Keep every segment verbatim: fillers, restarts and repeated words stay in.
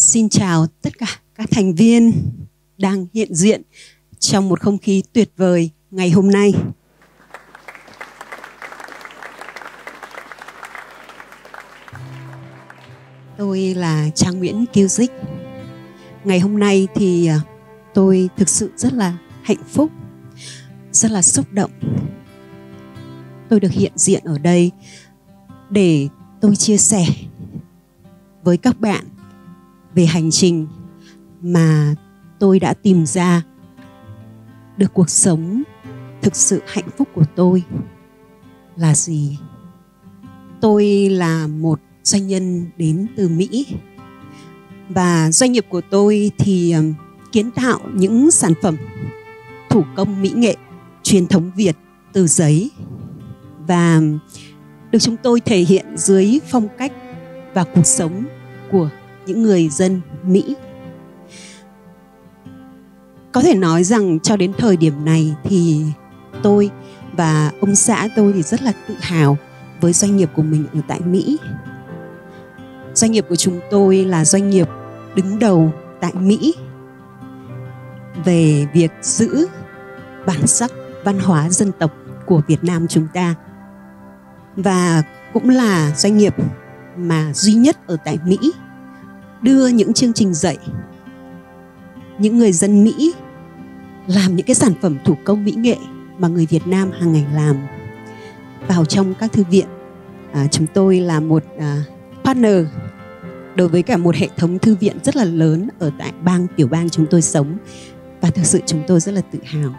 Xin chào tất cả các thành viên đang hiện diện trong một không khí tuyệt vời ngày hôm nay. Tôi là Trang Nguyễn Kiêu Dích. Ngày hôm nay thì tôi thực sự rất là hạnh phúc, rất là xúc động. Tôi được hiện diện ở đây để tôi chia sẻ với các bạn về hành trình mà tôi đã tìm ra được cuộc sống thực sự hạnh phúc của tôi là gì. Tôi là một doanh nhân đến từ Mỹ và doanh nghiệp của tôi thì kiến tạo những sản phẩm thủ công mỹ nghệ truyền thống Việt từ giấy và được chúng tôi thể hiện dưới phong cách và cuộc sống của những người dân Mỹ. Có thể nói rằng cho đến thời điểm này thì tôi và ông xã tôi thì rất là tự hào với doanh nghiệp của mình ở tại Mỹ. Doanh nghiệp của chúng tôi là doanh nghiệp đứng đầu tại Mỹ về việc giữ bản sắc văn hóa dân tộc của Việt Nam chúng ta. Và cũng là doanh nghiệp mà duy nhất ở tại Mỹ đưa những chương trình dạy những người dân Mỹ làm những cái sản phẩm thủ công mỹ nghệ mà người Việt Nam hàng ngày làm vào trong các thư viện. À, chúng tôi là một à, partner đối với cả một hệ thống thư viện rất là lớn ở tại bang tiểu bang chúng tôi sống, và thực sự chúng tôi rất là tự hào.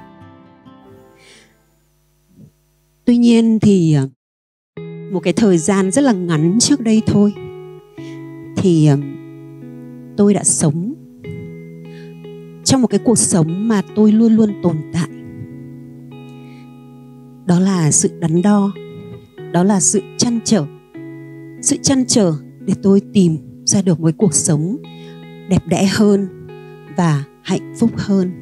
Tuy nhiên thì một cái thời gian rất là ngắn trước đây thôi thì tôi đã sống trong một cái cuộc sống mà tôi luôn luôn tồn tại. Đó là sự đắn đo, đó là sự trăn trở. Sự trăn trở để tôi tìm ra được một cuộc sống đẹp đẽ hơn và hạnh phúc hơn.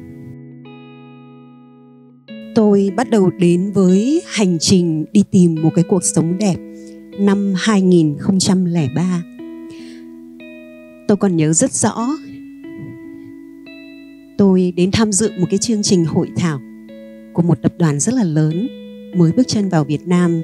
Tôi bắt đầu đến với hành trình đi tìm một cái cuộc sống đẹp năm hai nghìn không trăm lẻ ba. Tôi còn nhớ rất rõ, tôi đến tham dự một cái chương trình hội thảo của một tập đoàn rất là lớn mới bước chân vào Việt Nam.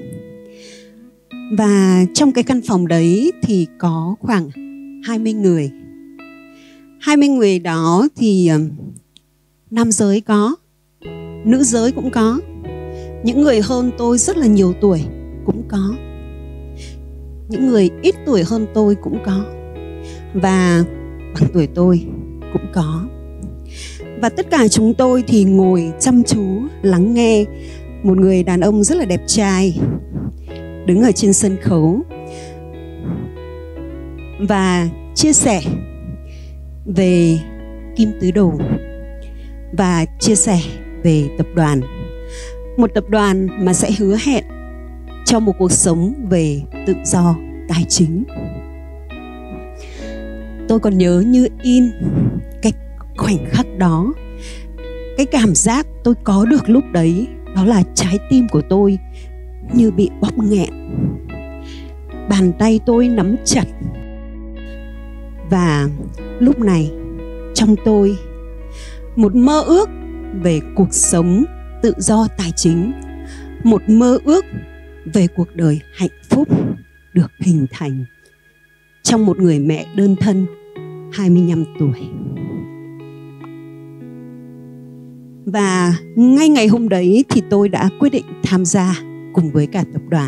Và trong cái căn phòng đấy thì có khoảng hai mươi người. hai mươi người đó thì nam giới có, nữ giới cũng có, những người hơn tôi rất là nhiều tuổi cũng có, những người ít tuổi hơn tôi cũng có, và bằng tuổi tôi cũng có. Và tất cả chúng tôi thì ngồi chăm chú lắng nghe một người đàn ông rất là đẹp trai đứng ở trên sân khấu và chia sẻ về Kim Tứ Đồ và chia sẻ về tập đoàn. Một tập đoàn mà sẽ hứa hẹn cho một cuộc sống về tự do tài chính. Tôi còn nhớ như in cái khoảnh khắc đó, cái cảm giác tôi có được lúc đấy, đó là trái tim của tôi như bị bóp nghẹn. Bàn tay tôi nắm chặt. Và lúc này trong tôi một mơ ước về cuộc sống tự do tài chính, một mơ ước về cuộc đời hạnh phúc được hình thành trong một người mẹ đơn thân hai mươi lăm tuổi. Và ngay ngày hôm đấy thì tôi đã quyết định tham gia cùng với cả tập đoàn.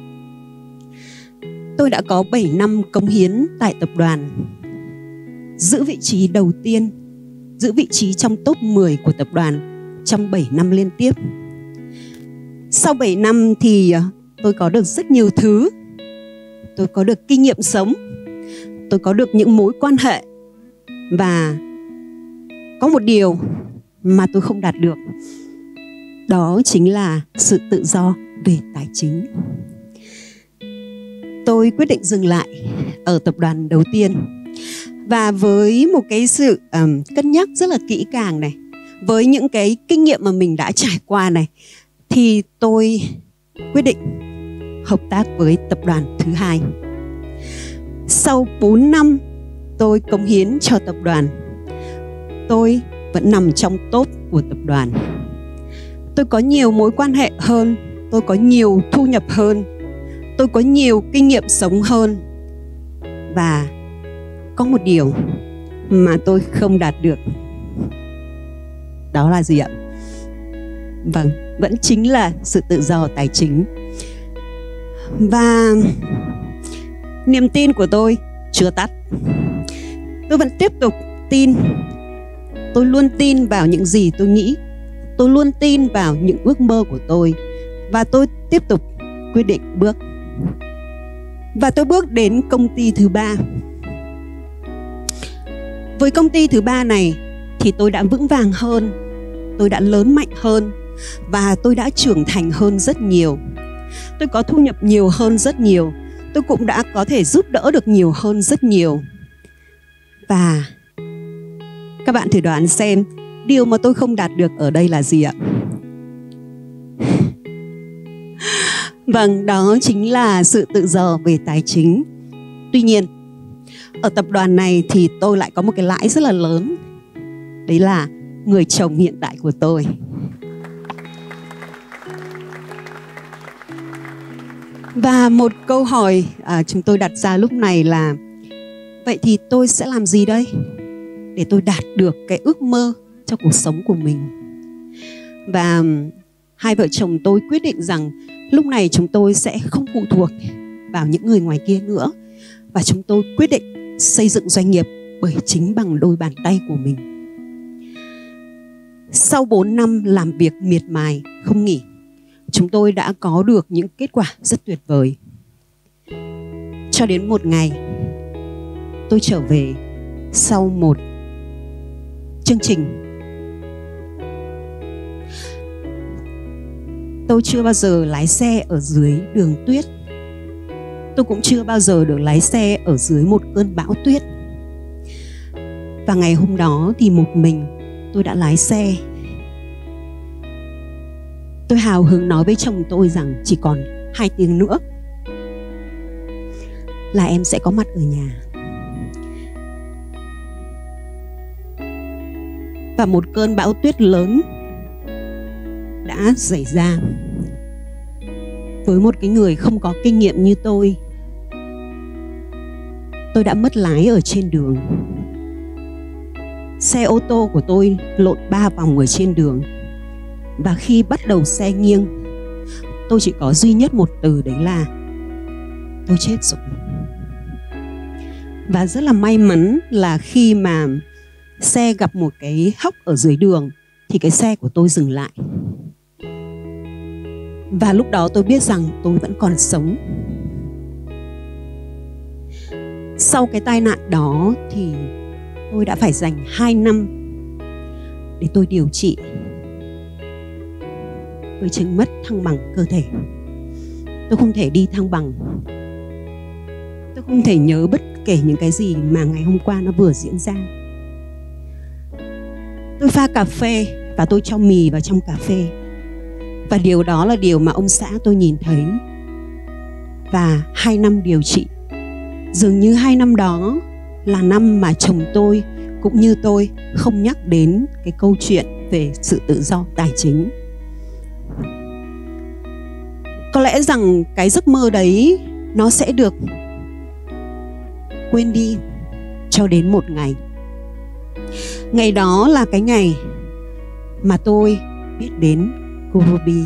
Tôi đã có bảy năm cống hiến tại tập đoàn, giữ vị trí đầu tiên, giữ vị trí trong top mười của tập đoàn trong bảy năm liên tiếp. Sau bảy năm thì tôi có được rất nhiều thứ. Tôi có được kinh nghiệm sống, tôi có được những mối quan hệ, và có một điều mà tôi không đạt được, đó chính là sự tự do về tài chính. Tôi quyết định dừng lại ở tập đoàn đầu tiên. Và với một cái sự um, cân nhắc rất là kỹ càng này, với những cái kinh nghiệm mà mình đã trải qua này, thì tôi quyết định hợp tác với tập đoàn thứ hai. Sau bốn năm tôi cống hiến cho tập đoàn. Tôi vẫn nằm trong top của tập đoàn. Tôi có nhiều mối quan hệ hơn, tôi có nhiều thu nhập hơn, tôi có nhiều kinh nghiệm sống hơn. Và có một điều mà tôi không đạt được. Đó là gì ạ? Vâng, vẫn chính là sự tự do tài chính. Và niềm tin của tôi chưa tắt. Tôi vẫn tiếp tục tin. Tôi luôn tin vào những gì tôi nghĩ. Tôi luôn tin vào những ước mơ của tôi. Và tôi tiếp tục quyết định bước. Và tôi bước đến công ty thứ ba. Với công ty thứ ba này thì tôi đã vững vàng hơn, tôi đã lớn mạnh hơn và tôi đã trưởng thành hơn rất nhiều. Tôi có thu nhập nhiều hơn rất nhiều. Tôi cũng đã có thể giúp đỡ được nhiều hơn rất nhiều. Và các bạn thử đoán xem điều mà tôi không đạt được ở đây là gì ạ? Vâng, đó chính là sự tự do về tài chính. Tuy nhiên, ở tập đoàn này thì tôi lại có một cái lãi rất là lớn. Đấy là người chồng hiện tại của tôi. Và một câu hỏi à, chúng tôi đặt ra lúc này là: vậy thì tôi sẽ làm gì đây để tôi đạt được cái ước mơ cho cuộc sống của mình? Và hai vợ chồng tôi quyết định rằng lúc này chúng tôi sẽ không phụ thuộc vào những người ngoài kia nữa. Và chúng tôi quyết định xây dựng doanh nghiệp bởi chính bằng đôi bàn tay của mình. Sau bốn năm làm việc miệt mài, không nghỉ, chúng tôi đã có được những kết quả rất tuyệt vời. Cho đến một ngày, tôi trở về sau một chương trình. Tôi chưa bao giờ lái xe ở dưới đường tuyết. Tôi cũng chưa bao giờ được lái xe ở dưới một cơn bão tuyết. Và ngày hôm đó thì một mình tôi đã lái xe. Tôi hào hứng nói với chồng tôi rằng chỉ còn hai tiếng nữa là em sẽ có mặt ở nhà. Và một cơn bão tuyết lớn đã xảy ra. Với một cái người không có kinh nghiệm như tôi, tôi đã mất lái ở trên đường. Xe ô tô của tôi lộn ba vòng ở trên đường. Và khi bắt đầu xe nghiêng, tôi chỉ có duy nhất một từ, đấy là tôi chết rồi. Và rất là may mắn là khi mà xe gặp một cái hốc ở dưới đường thì cái xe của tôi dừng lại. Và lúc đó tôi biết rằng tôi vẫn còn sống. Sau cái tai nạn đó thì tôi đã phải dành hai năm để tôi điều trị với chứng mất thăng bằng cơ thể. Tôi không thể đi thăng bằng. Tôi không thể nhớ bất kể những cái gì mà ngày hôm qua nó vừa diễn ra. Tôi pha cà phê và tôi cho mì vào trong cà phê. Và điều đó là điều mà ông xã tôi nhìn thấy. Và hai năm điều trị, dường như hai năm đó là năm mà chồng tôi cũng như tôi không nhắc đến cái câu chuyện về sự tự do tài chính. Có lẽ rằng cái giấc mơ đấy nó sẽ được quên đi cho đến một ngày. Ngày đó là cái ngày mà tôi biết đến cô Ruby.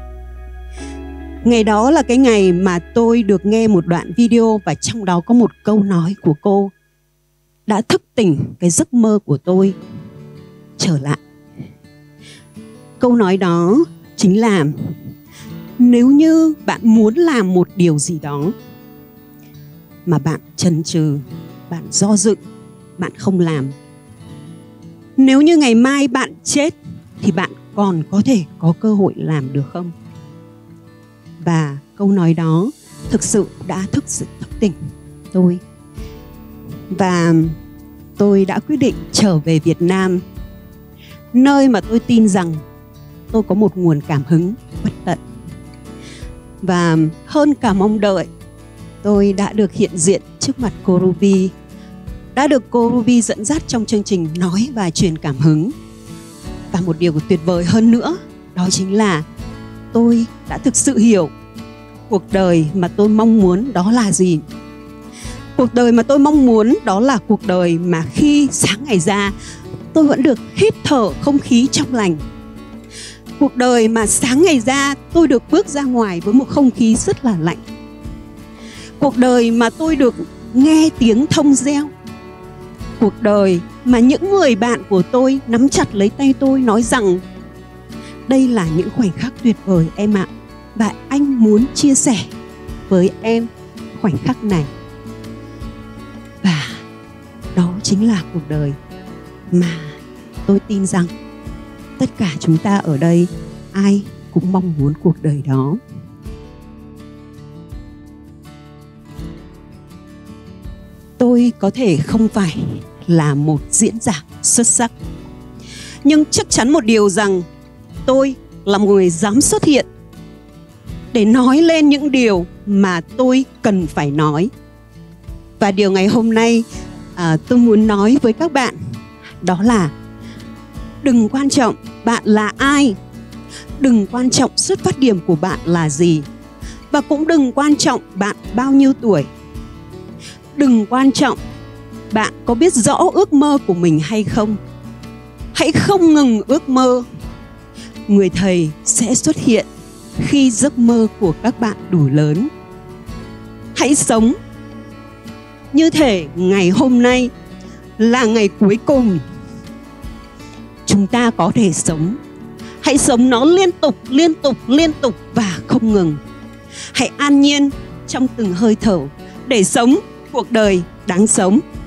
Ngày đó là cái ngày mà tôi được nghe một đoạn video và trong đó có một câu nói của cô đã thức tỉnh cái giấc mơ của tôi trở lại. Câu nói đó chính là: nếu như bạn muốn làm một điều gì đó mà bạn chần chừ, bạn do dự, bạn không làm, nếu như ngày mai bạn chết thì bạn còn có thể có cơ hội làm được không? Và câu nói đó thực sự đã thức sự thức tỉnh tôi. Và tôi đã quyết định trở về Việt Nam, nơi mà tôi tin rằng tôi có một nguồn cảm hứng bất tận. Và hơn cả mong đợi, tôi đã được hiện diện trước mặt cô Ruby. đã được cô Ruby dẫn dắt trong chương trình nói và truyền cảm hứng. Và một điều tuyệt vời hơn nữa, đó chính là tôi đã thực sự hiểu cuộc đời mà tôi mong muốn đó là gì. Cuộc đời mà tôi mong muốn đó là cuộc đời mà khi sáng ngày ra, tôi vẫn được hít thở không khí trong lành. Cuộc đời mà sáng ngày ra, tôi được bước ra ngoài với một không khí rất là lạnh. Cuộc đời mà tôi được nghe tiếng thông reo. Cuộc đời mà những người bạn của tôi nắm chặt lấy tay tôi nói rằng đây là những khoảnh khắc tuyệt vời em ạ, và anh muốn chia sẻ với em khoảnh khắc này. Và đó chính là cuộc đời mà tôi tin rằng tất cả chúng ta ở đây ai cũng mong muốn cuộc đời đó. Tôi có thể không phải là một diễn giả xuất sắc, nhưng chắc chắn một điều rằng tôi là một người dám xuất hiện để nói lên những điều mà tôi cần phải nói. Và điều ngày hôm nay à, tôi muốn nói với các bạn đó là đừng quan trọng bạn là ai, đừng quan trọng xuất phát điểm của bạn là gì, và cũng đừng quan trọng bạn bao nhiêu tuổi. Đừng quan trọng bạn có biết rõ ước mơ của mình hay không. Hãy không ngừng ước mơ. Người thầy sẽ xuất hiện khi giấc mơ của các bạn đủ lớn. Hãy sống như thể ngày hôm nay là ngày cuối cùng chúng ta có thể sống. Hãy sống nó liên tục, liên tục, liên tục và không ngừng. Hãy an nhiên trong từng hơi thở để sống cuộc đời đáng sống.